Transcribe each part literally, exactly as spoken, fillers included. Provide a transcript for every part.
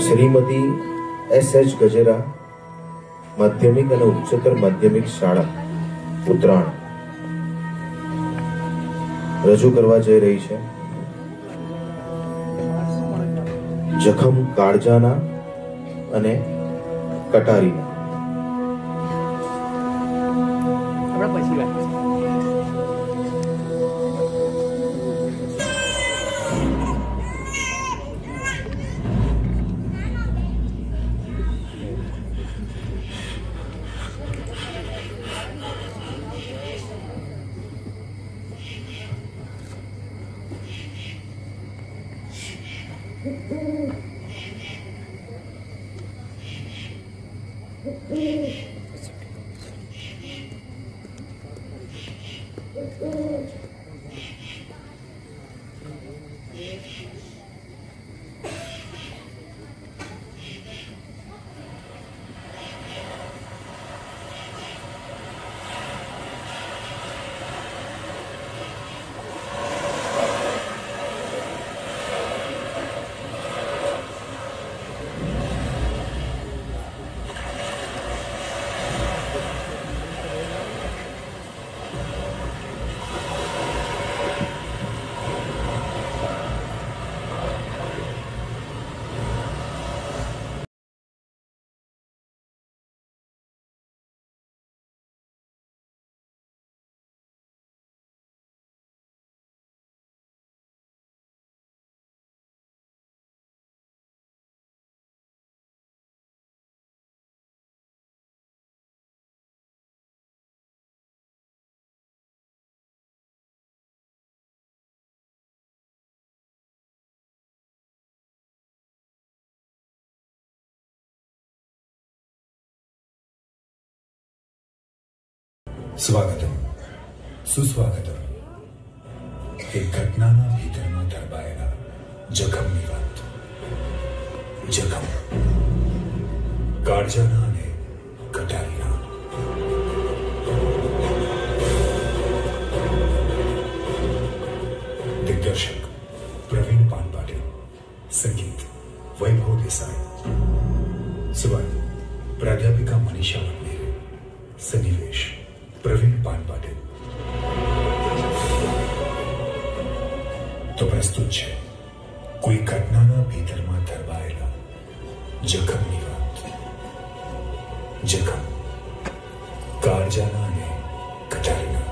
Shrimati S H Gajera માધ્યમિક અને ઉચ્ચતર માધ્યમિક શાળા ઉત્તરાયણ રજૂ કરવા જઈ રહી છે જખમ કાળજાના અને કટારીના. સ્વાગતમ સુસ્વાગતમ. એક ઘટનાના ભીતરમાં દરબાયેલા જખમની વાત. જખમ કાળજાના અને કટારીના. દિગ્દર્શક પ્રવીણ પાનપાટે, સંગીત વૈભવ દેસાઈ, સ્વર પ્રાધ્યાપિકા મનીષા વનનેરે, સન્નિવેશ प्रवीण पानपाटे. तो प्रस्तुत है कोई घटनाना भीतરમાં દરબાયેલા જખમની વાત. જખમ કાળજાના અને કટારીના.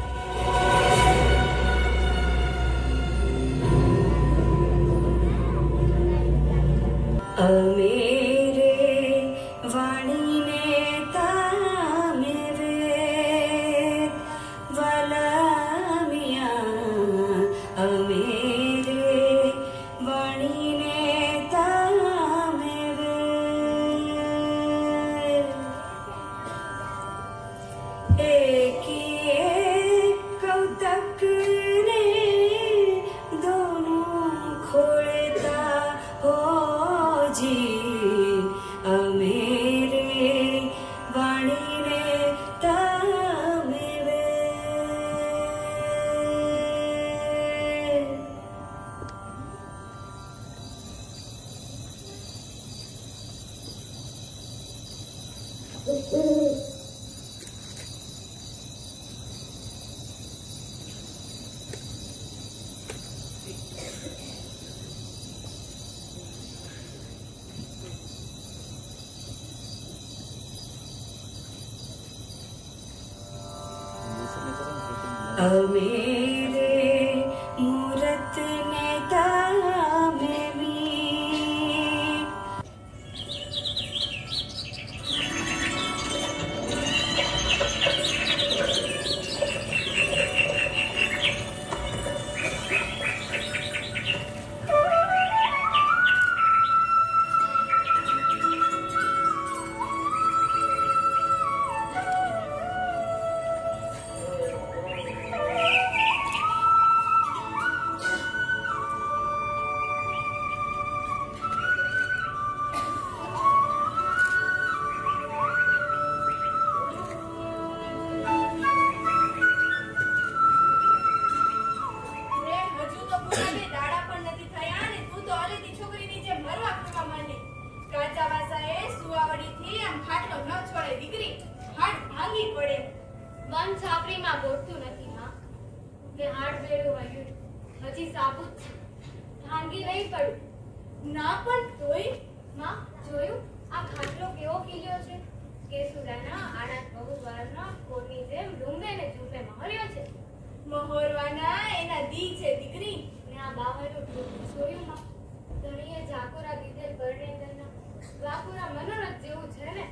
ભાંગી પડે. મન છાપરીમાં ગોઠતું નથી માં. કે હાડ બેડું વળ્યું હજી સાબુત છે. ભાંગી નહીં પડું. ના પણ તોય માં જોયું આ ખાટલો કેવો ખીલ્યો છે. કેસુડાના આડા બહુ વારના કોરની જેમ ડુંબે ને ઝૂંબે મહર્યો છે. મહોરવાના એના દી છે દીકરી. ને આ બાવરનું ઢોકળું જોયું માં. ધણીએ ઝાકોરા દીધેલ પરણેતરના વાકુરા મનોરથ જેવું છે ને.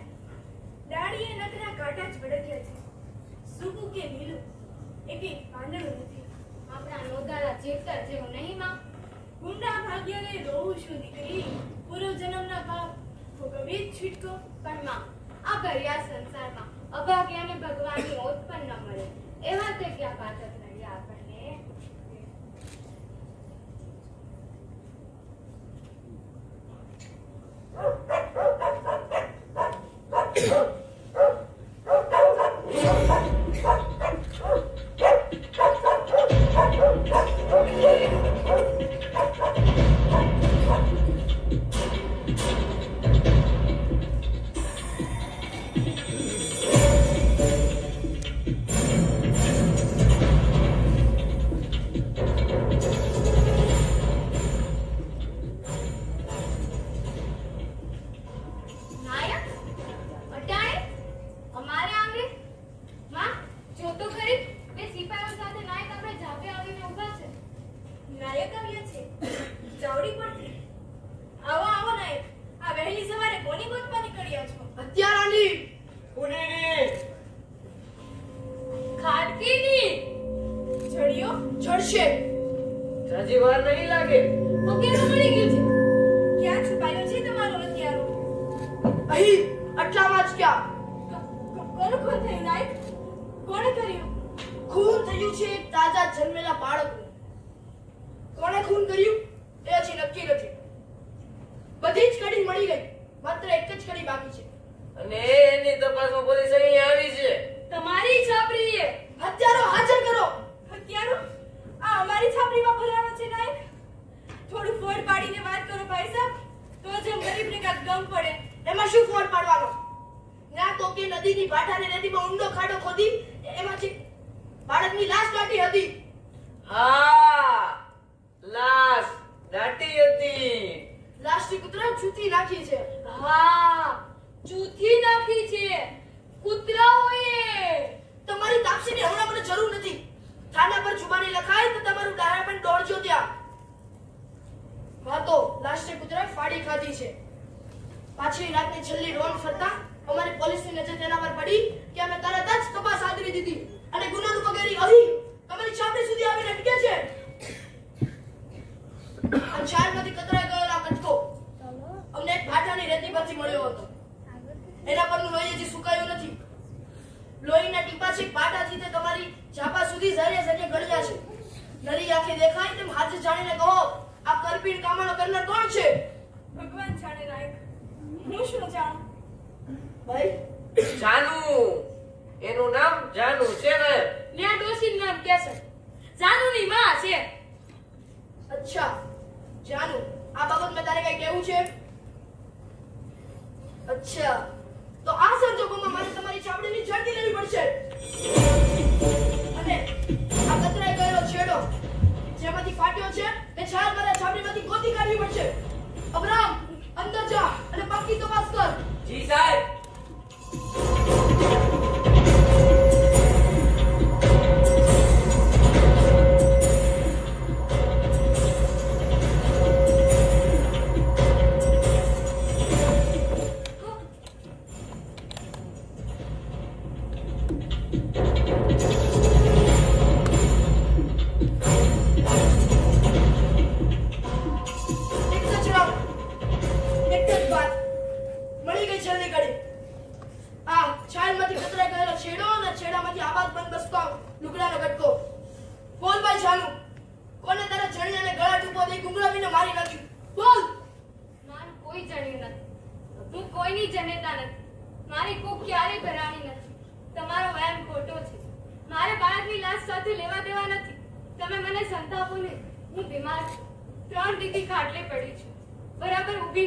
ડાળીએ નકરા કાંટા જ ભડક્યા છે. સૂકું કે લીલું એકે પાંદડું નથી. આપણા નોંધારા ચેતર જેવું નહીં માં. ગુંડા ભાગ્યને રોવું છું દીકરી. પૂર્વ જન્મના પાપ ભોગવી જ છૂટકો. પણ માં આ ભર્યા સંસારમાં અભાગ્યાને ભગવાનની ઓત પણ ન મળે. એવા તે ક્યાં પાતક નડ્યા આપણને.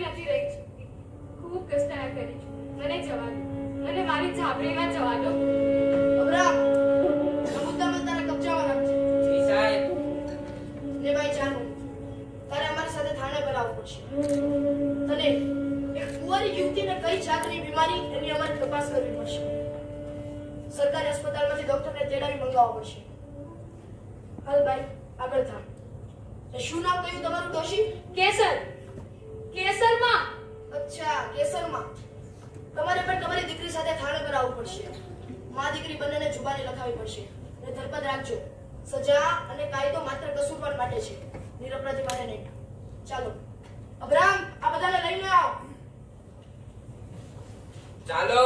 મને જવા દો. મને મારી છાપરીમાં જવા દો. અમારી યુવતીને કઈ જાતની બીમારી એની અમારે તપાસ કરવી પડશે. સરકારી હોસ્પિટલમાંથી ડોક્ટરને તેડાવી મંગાવવા પડશે. હાલ ભાઈ આગળ થામ. શું નામ કહ્યું તમારું ડોશી? કેસર કેસરમાં અચ્છા કેસરમાં. તમારે પણ તમારી દીકરી સાથે થાણે કરાવવું પડશે. માં દીકરી બંનેને જુબાની લખાવી પડશે. અને ધરપત રાખજો. સજા અને કાયદો માત્ર કસૂરવાર માટે છે, નિરપરાધી માટે નહીં. ચાલો અબ્રામ, આ બધાને લઈને આવો. ચાલો.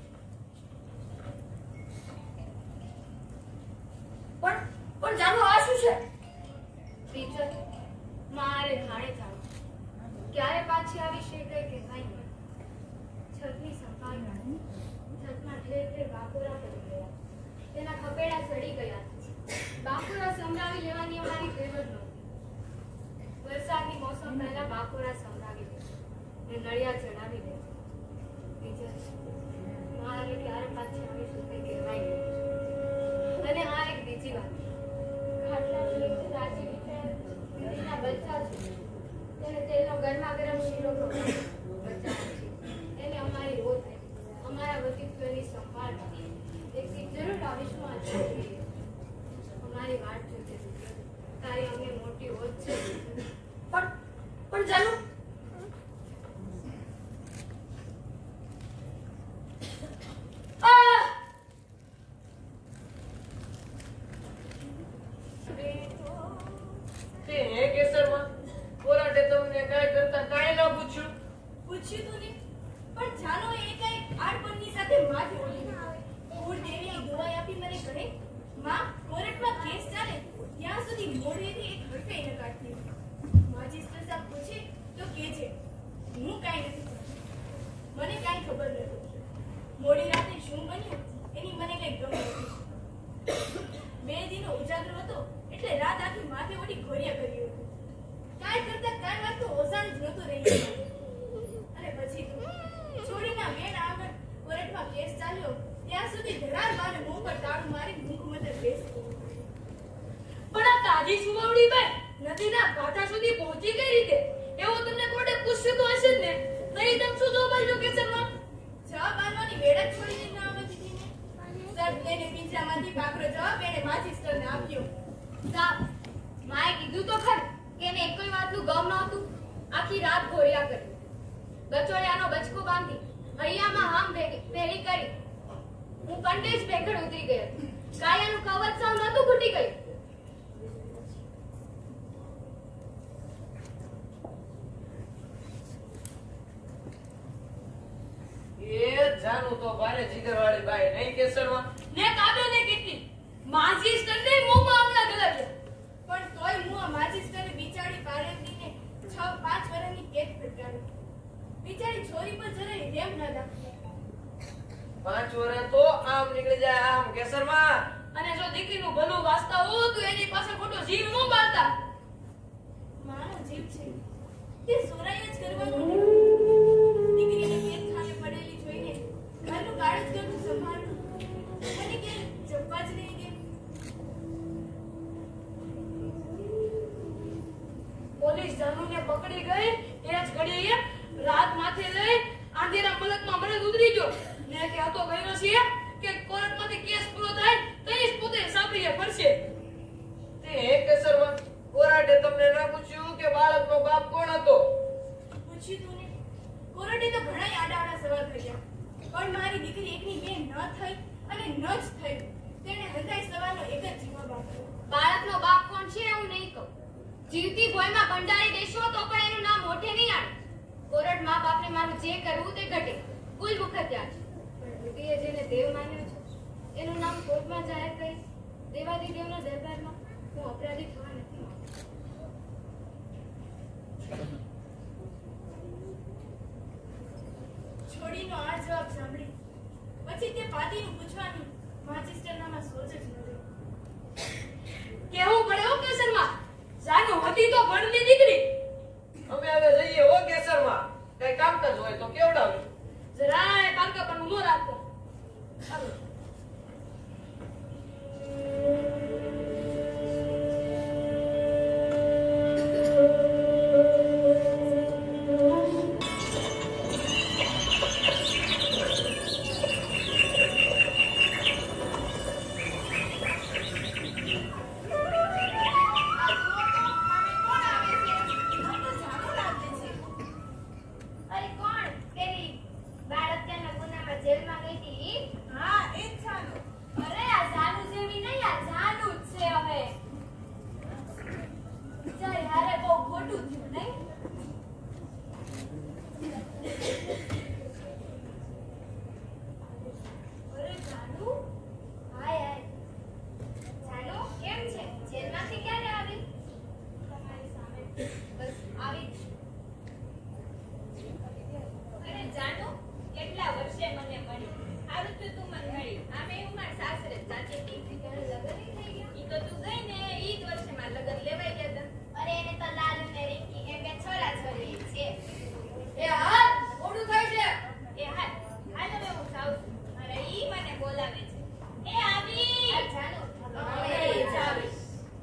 પણ પણ જાનો આ શું છે? ટીચર, મારે થાણે થાવ. ક્યારે પાછી આવી છે કઈ કહેવાય નહીં. છતની સંભાળ રાખી. છતમાં ઠેર ઠેર બાકોરા પડી ગયા. તેના ખપેડા સડી ગયા. બાકોરા સંભળાવી લેવાની અમારી ટેવ જ નહોતી. વરસાદની મોસમ પહેલા બાકોરા સંભળાવી દે ને નળિયા ચડાવી દે. ટીચર, મારે ક્યારે પાછી આવી છે કઈ કહેવાય નહીં. અને હા, એક બીજી વાત. ખાટલા નીચે રાજી વિચાર દીદીના બચ્ચા છે. તેને તેલનો ગરમા ગરમ શીરો ખવડાવો. બચ્ચા છે એને અમારી રોજ અમારા વ્યક્તિત્વની સંભાળ રાખી. એક દી જરૂર આવીશું. અમારી વાટ જોતી તારી અમને મોટી હોત છે. પણ પણ જાનો તે હે કેસરમાં કોરાટે તમને કાંઈ કરતા કાંઈ ન પૂછ્યું? પૂછ્યું તું ને, પણ જાનો એ કઈ આડપણની સાથે માથે ઓળી કુળ દેવીની દુઆઈ આપી મને કહે, માં કોર્ટમાં કેસ ચાલે ત્યાં સુધી મોઢેથી એક હરફે ન કાઢતી. માજીસ્ટર સાહેબ પૂછે તો કે છે હું કાંઈ નથી કરતી. મને કાંઈ ખબર નથી. મોડી રાતે શું બન્યું એની મને કઈ ગમ નથી. બે દિનો ઉજાગરો હતો એટલે રાત આખી માથે ઓળી ઘોરિયા કર્યું હતું. કાંઈ કરતા કાંઈ વાત તો ઓસાણ જ નહોતું રહ્યું. અને પછી તો છોડીના બેન આગળ કોર્ટમાં કેસ ચાલ્યો ત્યાં સુધી ધરાર મારે મોં પર તાળું મારી મૂક મતર બેસતો. પણ આ તાજી સુવાવડી બેન નદીના કાંઠા સુધી પહોંચી કઈ રીતે? એવું તમને કોર્ટે પૂછ્યું તો હશે જ ને. નહીં તેમ શું જવાબ આપ્યો કેસરમાં? જવાબ આલવાની વેળ જ છોડીને ના આવે દીદીને. સર તેને પિંજરામાંથી કાકરો જવાબ એને માજીસ્ટરને આપ્યો. સાહેબ, માએ કીધું તો ખરું કે એને એકઈ વાતનું ગમ નહોતું. આખી રાત ઘોરિયા કરી. બચોડિયાનો બચકો બાંધી હૈયામાં હામ ભેળી કરી હું કંડે જ ભેગડ ઉતરી ગઈ હતી. કાયાનું કવચ સાવ નહોતું ખૂટી ગયું. એ જાનું તો ભારે જીગરવાળી બાઈ નહીં કેસરમાં? ને કાબે ને કેટલી માજીસ્ટરને મોંમાં આમલા ગલાવ્યા. પણ તોય હું આ માજીસ્ટરે બિચારી પારેતીને છ પાંચ વર્ષની કેદ ફટકારી. બિચારી છોરી પર જરાય રેમ ના દાખવી. પાંચ વર્ષ તો આમ નીકળી જાય આમ કેસરમાં. અને જો દીકરીનું ભલું વાસ્તા હો તો એની પાસે ખોટો જીવ ન બાળતા. મારો જીવ છે તે સોરાઈ જ કરવાનું નહીં. દીકરીને કેદ ખાને પડેલી જોઈને ઘરનું કાળ જ ઘરનું સંભાળવું મને કે જપવા જ નહીં દે. પોલીસ જાનુને પકડી ગઈ એ જ ઘડીએ રાત માથે લઈ આંધેરા મલકમાં મને ઉતરી ગયો ને કે હતો ગયો છે કે કોર્ટમાંથી કેસ પૂરો થાય તઈ જ પોતે સાંભળીએ પડશે. તે હે કેસરમાં કોરાટે તમને ના પૂછ્યું કે બાળકનો બાપ કોણ હતો? પૂછ્યું તું ને. કોર્ટે તો ઘણાય આડા આડા સવાલ કર્યા પણ મારી દીકરી એકની બે ન થઈ અને ન જ થઈ. તેણે હંધાઈ સવાલનો એક જ જવાબ આપ્યો. બાળકનો બાપ કોણ છે એવું નહીં કહું. જીવતી ભોયમાં ભંડારી દેશો તો પણ એનું નામ મોઢે નહીં આવે. કોરટ મા બાપને મારું જે કરવું તે ઘટે. કુલ મુખત્યાર છે. પણ દીકરીએ જેને દેવ માન્યો છે એનું નામ કોર્ટમાં જાહેર કરી દેવાદી દેવના દરબારમાં હું અપરાધી થવા નથી માંગતી. છોડીનો આ જવાબ સાંભળી પછી તે પાટીનું પૂછવાની માજીસ્ટરનામાં સોચ જ નહોતી. કેવું પડે હો કેસરમાં. જાનો હતી તો ભણની દીકરી. અમે હવે જઈએ હો કેસરમાં. કઈ કામકાજ હોય તો કેવડાવજો. જરાય પારકા પણ ન રાખતો. ચાલો. એ દીકરી તારા લગ્ન ય થઈ ગયા? ઈ તો તું ગઈ ને ઈ જ વર્ષે મારા લગ્ન લેવાઈ ગયા હતા. અરે એને તો લાલુ ને રિંકી એમ બે છોરા છોરી છે. એ હાલ મોડું થાય છે. એ હાલ હાલ હવે હું જાઉં છું. અરે ઈ મને બોલાવે છે. એ આવી આ જાનો હવે ઈ જ આવીશ.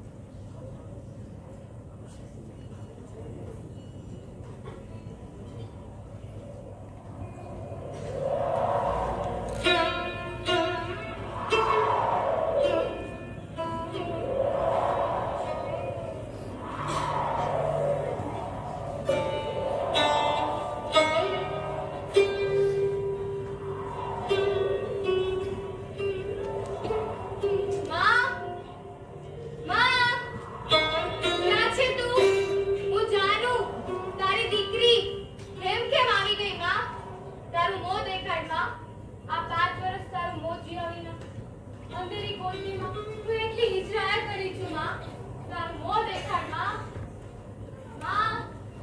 માં માં ક્યાં છે તું? હું જાનું તારી દીકરી કેમ કેમ આવી ગઈ માં? તારું મોં દેખાડ માં. આ પાંચ વર્ષ તારું મોં જીવી ના અંધેરી કોઠીમાં તું એટલી હિજરાયા કરી છું માં. તારું મોં દેખાડ માં. માં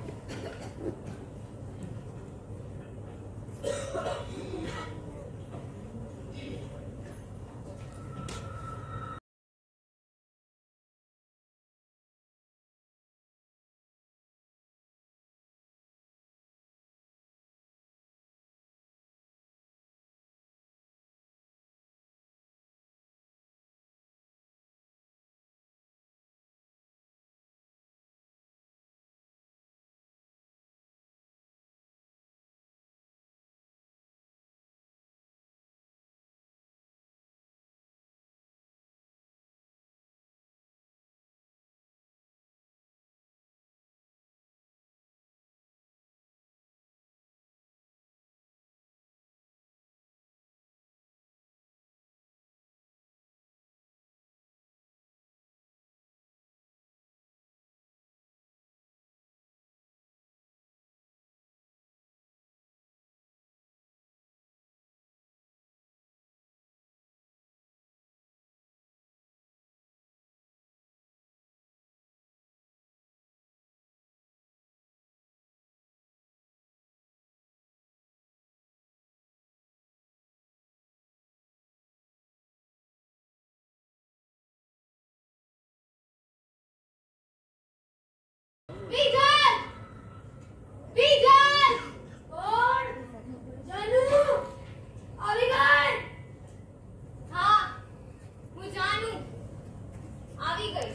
વિજલ! વિજલ! કોણ? જાનુ! આવી ગઈ? હા, હું જાનુ. આવી ગઈ.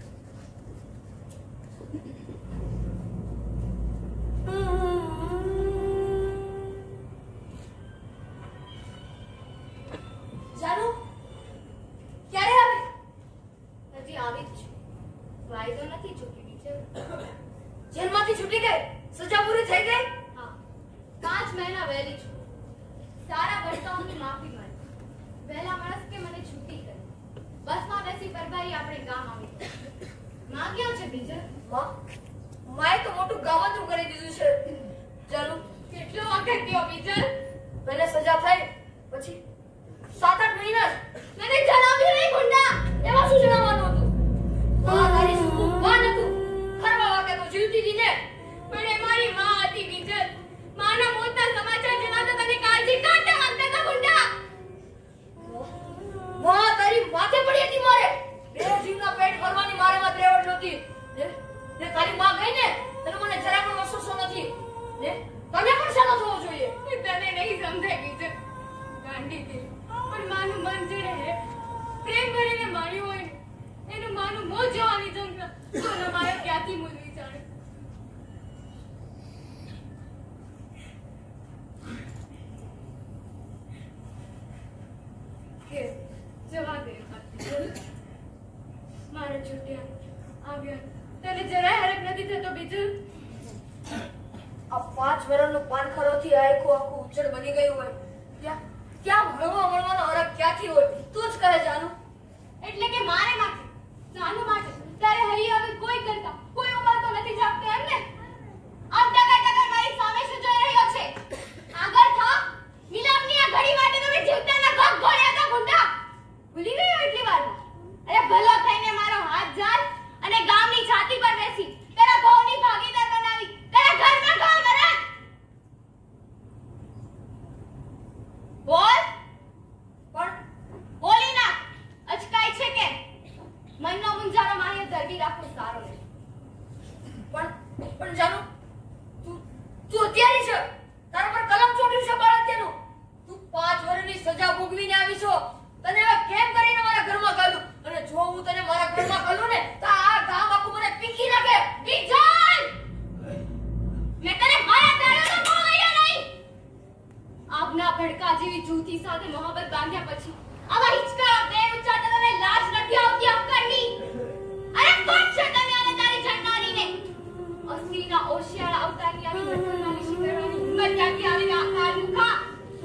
જાનુ ક્યારે આવી? હજી આવી જ છું. વાયદો નથી ચૂકી વિજલ. જેલમાંથી છૂટી ગઈ? સજા પૂરી થઈ ગઈ? હા, પાંચ મહિના વહેલી છું. સારા વર્તાઓની માફી માંગી. વહેલા માણસ કે મને છૂટી કરી. બસમાં બેસી પરભારી આપણે ગામ આવી ગયા. માં ક્યાં છે બીજલ? માં માએ તો મોટું ગામતરું કરી દીધું છે. જાનુ કેટલો વખત થયો બીજલ? મને સજા થઈ પછી સાત આઠ મહિના જ. મને જણાવ્યું નહીં ગુંડા. એમાં શું જણાવવાનું હતું? માં તારી શું વાન હતું? ખરવા વાગે તો જીવતી હતી ને. પણ એ મારી માં હતી બીજલ. માના મોતના સમાચાર જણાવતા તને કાળજી કાઢતા માંગતા હતા ગુંડા. માં તારી માથે પડી હતી મારે. બે જીવના પેટ ભરવાની મારે માં ત્રેવડ નહોતી. ને ને તારી માં ગઈ ને તને મને જરા પણ અફસોસ નથી. ને તને પણ શાનો થવો જોઈએ. તને નહીં સમજાય બીજલ. ગાંડી દિલ. પણ માનું મન જેને હે પ્રેમ ભરીને માણ્યું હોય ને, એનું માનું મોં જવાની જંગલ તો ન મારે ક્યાંથી મૂલવી જાણે. કે જવા દે બીજલ. મારે છૂટ્યા આવ્યા તને જરાય હરખ નથી થતો બીજલ. આ પાંચ વર્ષનું પાનખરોથી આખું આખું ઉજ્જડ બની ગયું હોય ત્યાં ત્યાં ભણવા મળવાનો હરખ ક્યાંથી હોય? તું જ કહે જાનુ. એટલે કે મારે માટે જાનુ માટે તારે હૈયે હવે કોઈ કરતા કોઈ ઉંમર તો નથી જાગતો એમ ને? આમ ટકા ટકા મારી સામે શું જોઈ રહ્યો છે? આગળ થા. મિલાપની આ ઘડી માટે તમે જીવતાના ગપ ઘોડ્યા હતા ગુંડા. ભૂલી ગયો એટલી વારમાં? અરે ભલો થઈને મારો હાથ જાલ અને ગામની છાતી પર બેસી તારા ભાવની ભાગીદાર બનાવી તારા ઘરમાં ગામ મરા. બોલ પણ બોલી ના. આપના ભડકા જેવી જૂથી સાથે મોહબ્બત બાંધ્યા પછી આવા હિચકા બે ઉચ્ચારતા તને લાજ નથી આવતી અફકરની? અરે કોણ છે તને અને તારી જન્નારીને? અસીના ઓશિયાળા અવતારની આવી ઘટનાની શિકારવાની હિંમત ક્યાંથી આવી આકાર મુખા?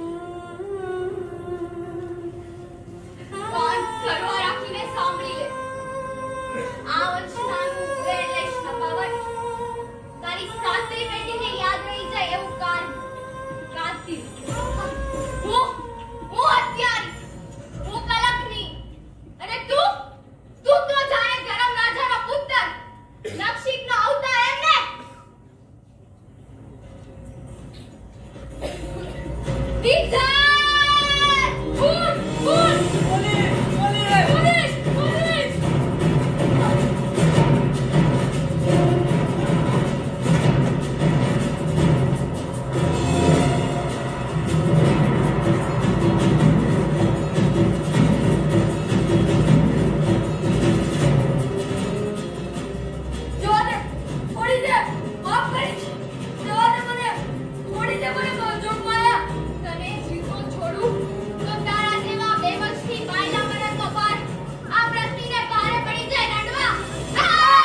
કોણ સર્વ રાખીને સાંભળી લે. આ વચનાનું વેર લઈશ નપાવટ. તારી સાતરી પેઢીને યાદ રહી જાય એવું કાન કાંતિ. હું હું હત્યારી, હું કલંકની, અને તું તું તો જાણે ધર્મ રાજાનો પુત્ર, નક્ષિકનો અવતાર એમને. દીકરા ઉઠ ઉઠ પોલીસ પોલીસ પોલીસ. જોને છોડી દે, માફ કરીશ. જવા દે મને, છોડી દે મને જોગમાયા. તને જીતો છોડું તો તારા જેવા બેવશથી બાયલા મરદનો ભાર આ વ્રતિને ભારે પડી જાય રડવા. આ!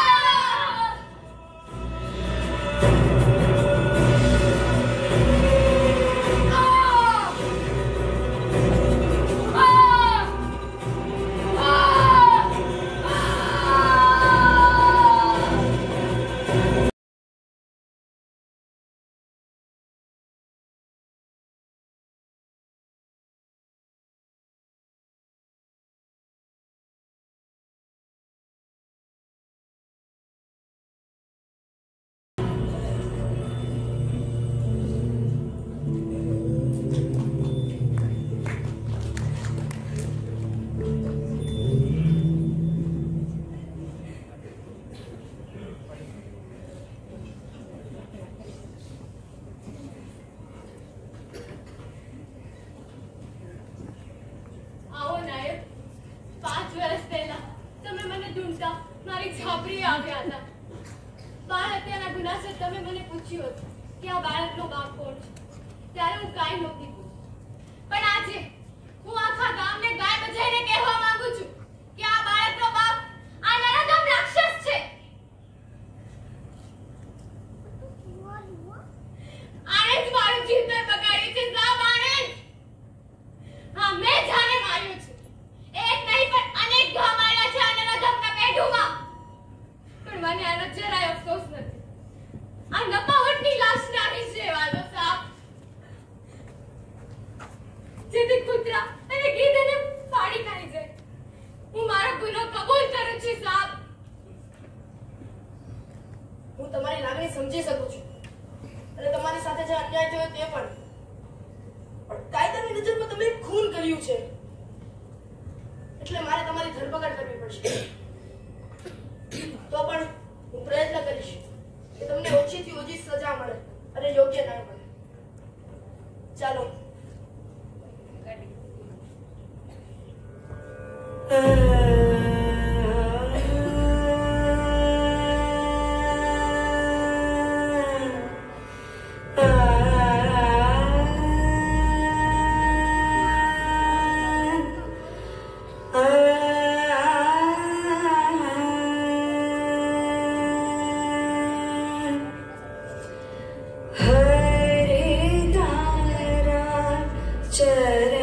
આવો નાયક, પાંચ વર્ષ પહેલા તમે મને ઢૂંઢતા મારી છાપરી આવ્યા હતા. બાળ હત્યાના ગુનાસર તમે મને પૂછ્યું હતું કે આ બાળકનો બાપ કોણ છે. ત્યારે હું કાંઈ નહોતી બોલી. પણ આજે હું આખા ગામને ગાય બજાઈને કહેવા માંગુ છું કે આ બાળકનો બાપ આ નરાધમ રાક્ષસ છે. આણે જ મારું જીવતર બગાડ્યું છે સાહેબ, આણે જ. હા, મેં જાણે માર્યું છે. એક નહીં પણ અનેક ઘા માર્યા છે આ નરાધમના પેઢુમાં. પણ મને આનો જરાય અફસોસ નથી. આ નપાવટની લાશ નાની છે વાલો સાહેબ, જેથી કૂતરા અને ગીધ એને ફાડી ખાઈ જાય. હું મારો ગુનો કબૂલ કરું છું સાહેબ. હું તમારી લાગણી સમજી શકું છું અને તમારી સાથે જે અન્યાય થયો તે પણ. પણ કાયદાની નજરમાં તમે ખૂન કર્યું છે, એટલે મારે તમારી ધરપકડ કરવી પડશે. તો પણ હું પ્રયત્ન કરીશ કે તમને ઓછીથી ઓછી સજા મળે અને યોગ્ય ન્યાય મળે. ચાલો. हरे तारा चर